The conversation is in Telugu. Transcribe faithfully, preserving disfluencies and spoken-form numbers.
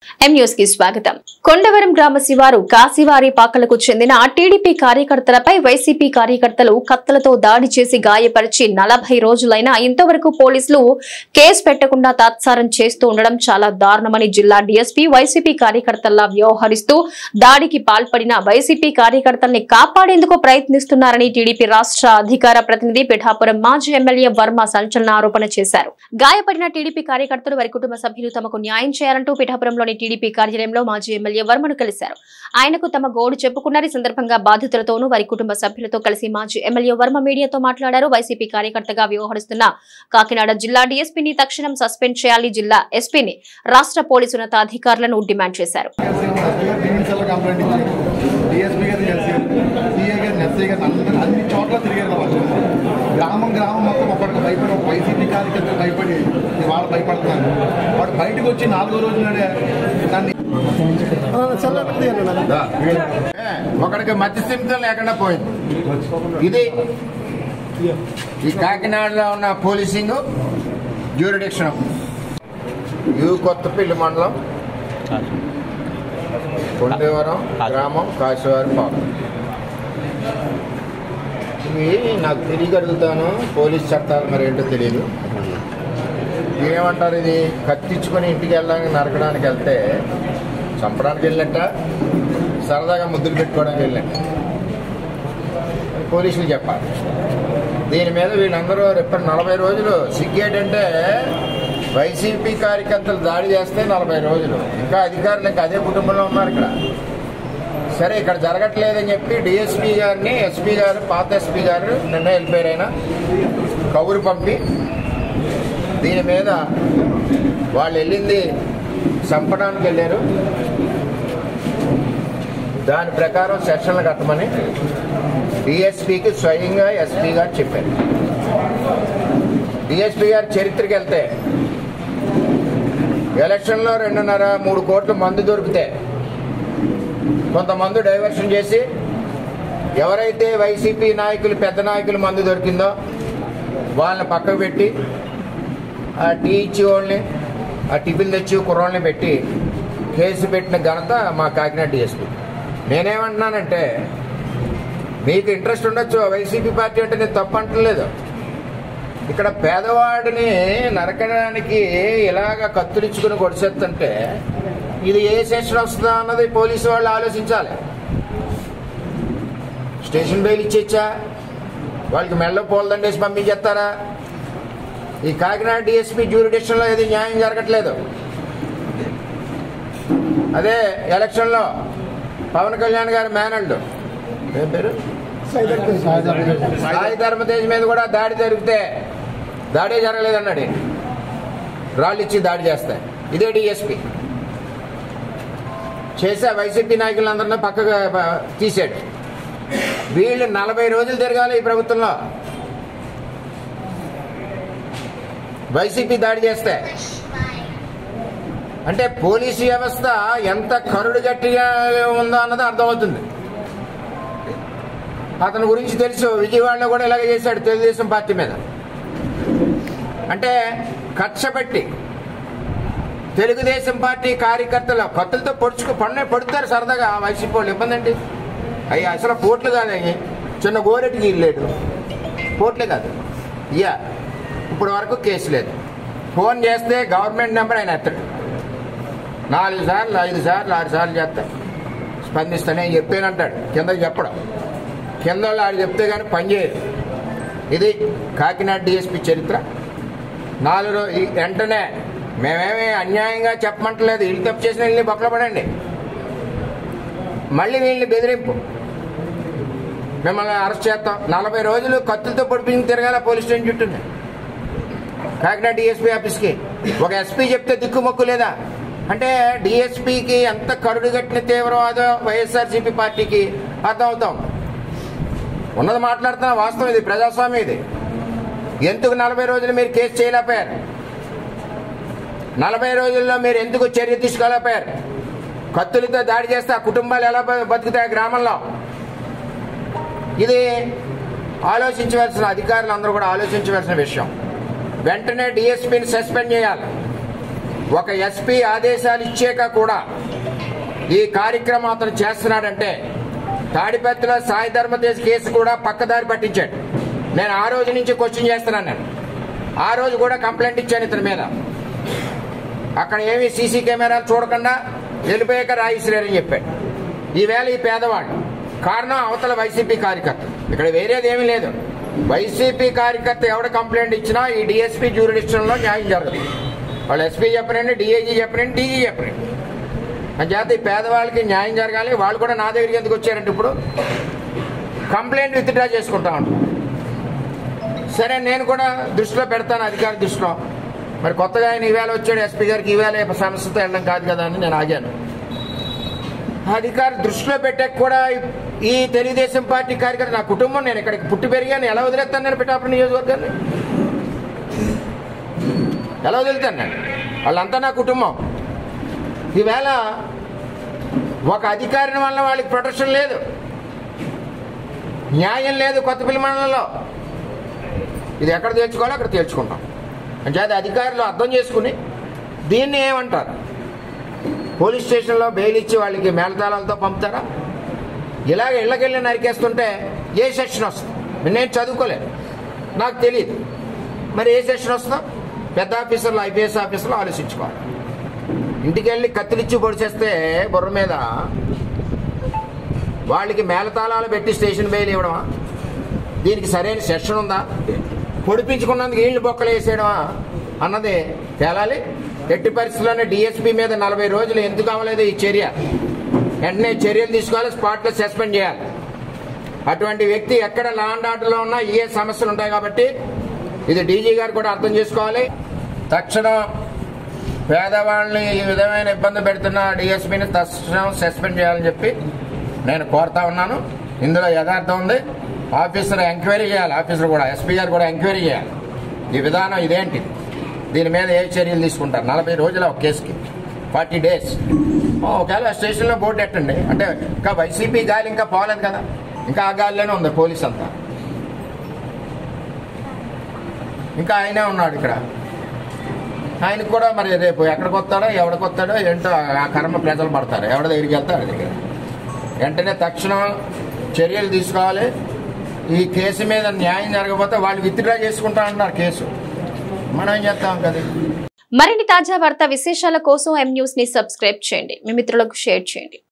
ఎం న్యూస్ కి స్వాగతం. కొండవరం గ్రామ శివారు కాశీవారి పాకలకు చెందిన టీడీపీ కార్యకర్తలపై వైసీపీ కార్యకర్తలు కత్తలతో దాడి చేసి గాయపరిచి నలభై రోజులైనా ఇంతవరకు పోలీసులు కేసు పెట్టకుండా తాత్సారం చేస్తూ ఉండడం చాలా దారుణమని జిల్లా డీఎస్పీ వైసీపీ కార్యకర్తల్లా వ్యవహరిస్తూ దాడికి పాల్పడిన వైసీపీ కార్యకర్తల్ని కాపాడేందుకు ప్రయత్నిస్తున్నారని టీడీపీ రాష్ట్ర అధికార ప్రతినిధి పిఠాపురం మాజీ ఎమ్మెల్యే వర్మ సంచలన ఆరోపణ చేశారు. గాయపడిన టీడీపీ కార్యకర్తలు వారి కుటుంబ సభ్యులు తమకు న్యాయం చేయాలంటూ పిఠాపురంలోని టీడీపీ కార్యాలయంలో మాజీ ఎమ్మెల్యే వర్మను కలిశారు. ఆయనకు తమ గోడు చెప్పుకున్నారు. ఈ సందర్భంగా బాధితులతోనూ వారి కుటుంబ సభ్యులతో కలిసి మాజీ ఎమ్మెల్యే వర్మ మీడియాతో మాట్లాడారు. వైసీపీ కార్యకర్తగా వ్యవహరిస్తున్న కాకినాడ జిల్లా డీఎస్పీని తక్షణం సస్పెండ్ చేయాలి, జిల్లా ఎస్పీని రాష్ట్ర పోలీసు ఉన్నతాధికారులను డిమాండ్ చేశారు. గ్రామం గ్రామం మొత్తం ఒకరికి భయపడి ఒక వైసీపీ కార్యకర్తలు భయపడి వాళ్ళు భయపడుతున్నారు. వాడు బయటకు వచ్చి నాలుగో రోజు నాడే దాన్ని ఒకడికి మధ్యస్థిమితం లేకుండా పోయింది. ఇది ఈ కాకినాడలో ఉన్న పోలీసింగ్ జ్యూరిడిక్షన్. యూ కొత్తపల్లి మండలం కొండవరం గ్రామం కాశీవారి పాపం. ఇవి నాకు తిరిగి అడుగుతాను, పోలీస్ చట్టాలు మరి ఏంటో తెలియదు. ఏమంటారు, ఇది కత్తించుకొని ఇంటికి వెళ్ళడానికి నరకడానికి వెళ్తే చంపడానికి వెళ్ళినట్ట, సరదాగా ముద్దులు పెట్టుకోవడానికి వెళ్ళినట్ట పోలీసులు చెప్పాలి. దీని మీద వీళ్ళందరూ రేపు నలభై రోజులు సిగ్గేటంటే వైసీపీ కార్యకర్తలు దాడి చేస్తే నలభై రోజులు ఇంకా అధికారులు ఇంకా అదే కుటుంబంలో ఉన్నారు ఇక్కడ. సరే, ఇక్కడ జరగట్లేదని చెప్పి డిఎస్పీ గారిని ఎస్పీ గారు పాత ఎస్పీ గారు నిన్న వెళ్ళిపోయారైనా కబురు పంపి దీని మీద వాళ్ళు వెళ్ళింది చంపడానికి వెళ్ళారు, దాని ప్రకారం సెక్షన్లు కట్టమని డిఎస్పీకి స్వయంగా ఎస్పీ గారు చెప్పారు. డిఎస్పీ గారు చరిత్రకి వెళ్తే ఎలక్షన్లో రెండున్నర మూడు కోట్ల మందు దొరికితే కొంతమంది డైవర్షన్ చేసి ఎవరైతే వైసీపీ నాయకులు పెద్ద నాయకులు మందు దొరికిందో వాళ్ళని పక్కకు పెట్టి ఆ టీ ఇచ్చి వాళ్ళని ఆ టిఫిన్ తెచ్చి కుర్రోళ్ళని పెట్టి కేసు పెట్టిన ఘనత మా కాకినాడ డిఎస్పీ. నేనేమంటున్నానంటే, మీకు ఇంట్రెస్ట్ ఉండొచ్చు వైసీపీ పార్టీ అంటే, నేను తప్పు అంటలేదు. ఇక్కడ పేదవాడిని నరకడానికి ఇలాగ కత్తులిచ్చుకుని కొడిసేస్తుంటే ఇది ఏ సెక్షన్ వస్తుందా అన్నది పోలీసు వాళ్ళు ఆలోచించాలి. స్టేషన్ బెయిల్ ఇచ్చేచ్చా, వాళ్ళకి మెల్ల పూలదండేసి పంపించేస్తారా? ఈ కాకినాడ డిఎస్పీ జ్యూరిడిక్షన్లో ఏది న్యాయం జరగట్లేదు. అదే ఎలక్షన్లో పవన్ కళ్యాణ్ గారి మేనల్డ్ ఏం పేరు సాయి ధర్మతేజ్ మీద కూడా దాడి జరిగితే దాడే జరగలేదన్నాడు, రాళ్ళు ఇచ్చి దాడి చేస్తాయి. ఇదే డిఎస్పీ చేసే వైసీపీ నాయకులందరినీ పక్కగా తీసాడు. వీళ్ళు నలభై రోజులు తిరగాలి ఈ ప్రభుత్వంలో. వైసీపీ దాడి చేస్తే అంటే పోలీసు వ్యవస్థ ఎంత కరుడు గట్టిగా ఉందో అన్నది అర్థమవుతుంది. అతని గురించి తెలుసు, విజయవాడలో కూడా ఇలాగే చేశాడు తెలుగుదేశం పార్టీ మీద. అంటే కక్ష పెట్టి తెలుగుదేశం పార్టీ కార్యకర్తలు కత్తులతో పొడుచుకు పన్నే పడుతారు సరదాగా. వైసీపీ వాళ్ళు ఇబ్బంది అండి, అవి అసలు పోట్లు కాదు, అవి చిన్న గోరెటికి ఇల్లేడు పోట్లే కాదు. ఇయ్యా ఇప్పుడు వరకు కేసు లేదు. ఫోన్ చేస్తే గవర్నమెంట్ నెంబర్ ఆయన ఎత్తడు. నాలుగు సార్లు ఐదు సార్లు ఆరు సార్లు చేస్తే స్పందిస్తానే చెప్పానంటాడు, కిందకి చెప్పడం. కింద వాళ్ళు ఆడు చెప్తే కానీ పనిచేయరు. ఇది కాకినాడ డిఎస్పీ చరిత్ర. నాలుగు రోజు వెంటనే మేమేమి అన్యాయంగా చెప్పమంటలేదు, వీళ్ళు తప్పు చేసిన వీళ్ళని బొక్కలు పడండి, మళ్ళీ వీళ్ళని బెదిరింపు, మిమ్మల్ని అరెస్ట్ చేస్తాం. నలభై రోజులు కత్తులతో పొడిపించి తిరగాల పోలీస్ స్టేషన్ చుట్టూ కాకినాడ డిఎస్పీ ఆఫీస్కి. ఒక ఎస్పీ చెప్తే దిక్కుమొక్కు లేదా అంటే డిఎస్పీకి ఎంత కరుడు కట్టిన తీవ్రవాదో వైఎస్ఆర్సీపీ పార్టీకి అర్థమవుతాం. ఉన్నది మాట్లాడుతున్న వాస్తవం, ఇది ప్రజాస్వామ్యం. ఇది ఎందుకు నలభై రోజులు మీరు కేసు చేయలేకపోయారు? నలభై రోజుల్లో మీరు ఎందుకు చర్య తీసుకోలేకపోయారు? కత్తులతో దాడి చేస్తే ఆ కుటుంబాలు ఎలా బతుకుతాయి గ్రామంలో? ఇది ఆలోచించవలసిన, అధికారులు అందరూ కూడా ఆలోచించవలసిన విషయం. వెంటనే డిఎస్పీని సస్పెండ్ చేయాలి. ఒక ఎస్పీ ఆదేశాలు ఇచ్చాక కూడా ఈ కార్యక్రమం అతను చేస్తున్నాడంటే తాడిపత్రిలో సాయి ధర్మతేజ్ కేసు కూడా పక్కదారి పట్టించాడు. నేను ఆ రోజు నుంచి క్వశ్చన్ చేస్తున్నాను. నేను ఆ రోజు కూడా కంప్లైంట్ ఇచ్చాను ఇతని మీద. అక్కడ ఏమీ సీసీ కెమెరాలు చూడకుండా వెళ్ళిపోయాక రాయిశ్రేరని చెప్పాడు. ఈవేళ ఈ పేదవాళ్ళు కారణం అవతల వైసీపీ కార్యకర్త. ఇక్కడ వేరేది ఏమీ లేదు. వైసీపీ కార్యకర్త ఎవడ కంప్లైంట్ ఇచ్చినా ఈ డిఎస్పీ జ్యూరిడిక్షన్లో న్యాయం జరగదు. వాళ్ళు ఎస్పీ చెప్పనండి, డిఐజీ చెప్పనండి, డీజీ చెప్పనండి. అంచేత ఈ పేదవాళ్ళకి న్యాయం జరగాలి. వాళ్ళు కూడా నా దగ్గరికి ఎందుకు వచ్చారంటే ఇప్పుడు కంప్లైంట్ విత్డ్రా చేసుకుంటా ఉంటాను. సరే నేను కూడా దృష్టిలో పెడతాను, అధికారి దృష్టిలో. మరి కొత్తగా ఆయన ఈవేళ వచ్చాడు ఎస్పీ గారికి, ఈవేళ సమస్యతో వెళ్ళడం కాదు కదా అని నేను ఆగాను. అధికారి దృష్టిలో పెట్టాక కూడా ఈ తెలుగుదేశం పార్టీ కార్యకర్త నా కుటుంబం, నేను ఇక్కడికి పుట్టి పెరిగాను, ఎలా వదిలేస్తాను నేను పిఠాపురం నియోజకవర్గాన్ని? ఎలా వదులుతాను నేను? వాళ్ళంతా నా కుటుంబం. ఈవేళ ఒక అధికారిని వల్ల వాళ్ళకి ప్రొటెక్షన్ లేదు, న్యాయం లేదు కొత్తపల్లి మండలంలో. ఇది ఎక్కడ తేల్చుకోవాలో అక్కడ తేల్చుకుంటాం. అంచేత అధికారులు అర్థం చేసుకుని దీన్ని ఏమంటారు, పోలీస్ స్టేషన్లో బెయిల్ ఇచ్చి వాళ్ళకి మేళతాళాలతో పంపుతారా? ఇలాగ ఇళ్ళకెళ్ళి నరికేస్తుంటే ఏ సెక్షన్ వస్తుంది? నేను చదువుకోలేదు, నాకు తెలియదు. మరి ఏ సెక్షన్ వస్తుందో పెద్ద ఆఫీసర్లు, ఐపీఎస్ ఆఫీసర్లు ఆలోచించుకోవాలి. ఇంటికి వెళ్ళి కత్తిలిచ్చి పొడిచేస్తే బుర్ర మీద వాళ్ళకి మేళతాళాలు పెట్టి స్టేషన్ బెయిల్ ఇవ్వడమా? దీనికి సరైన సెక్షన్ ఉందా? పొడిపించుకున్నందుకు ఈళ్ళు బొక్కలు వేసేయడమా అన్నది తేలాలి. ఎట్టి పరిస్థితుల్లోనే డిఎస్పీ మీద నలభై రోజులు ఎందుకు అవ్వలేదు ఈ చర్య? వెంటనే చర్యలు తీసుకోవాలి, స్పాట్లో సస్పెండ్ చేయాలి. అటువంటి వ్యక్తి ఎక్కడ లా అండ్ ఆర్డర్లో ఉన్నా ఏ సమస్యలు ఉంటాయి కాబట్టి ఇది డీజీ గారు కూడా అర్థం చేసుకోవాలి. తక్షణం పేదవాళ్ళని ఈ విధమైన ఇబ్బంది పెడుతున్న డిఎస్పీని తక్షణం సస్పెండ్ చేయాలని చెప్పి నేను కోరుతా ఉన్నాను. ఇందులో యథార్థం ఉంది. ఆఫీసర్ ఎంక్వైరీ చేయాలి, ఆఫీసర్ కూడా ఎస్పీ గారు కూడా ఎంక్వైరీ చేయాలి. ఈ విధానం ఇదేంటి, దీని మీద ఏ చర్యలు తీసుకుంటారు? నలభై రోజుల ఒక కేసుకి ఫార్టీ డేస్ ఒకవేళ స్టేషన్లో బోర్డు ఎట్టండి. అంటే ఇంకా వైసీపీ గాలి ఇంకా పోలేదు కదా, ఇంకా ఆ గాలిలోనే ఉంది పోలీస్ అంతా. ఇంకా ఆయనే ఉన్నాడు ఇక్కడ. ఆయనకు కూడా మరి రేపు ఎక్కడికి వస్తాడో ఎవడికి వస్తాడో ఏంటో ఆ కర్మ ప్రజలు పడతారు. ఎవరి దగ్గరికి వెళ్తారు అది దగ్గర. వెంటనే తక్షణం చర్యలు తీసుకోవాలి. ఈ కేసు మీద న్యాయం జరగకపోతే వాళ్ళు విత్డ్రా చేసుకుంటా అంటున్నారు కేసు. మనం ఏం చేస్తాం కదా. మరిన్ని తాజా వార్తా విశేషాల కోసం ఎం న్యూస్ ని సబ్స్క్రైబ్ చేయండి, మీ మిత్రులకు షేర్ చేయండి.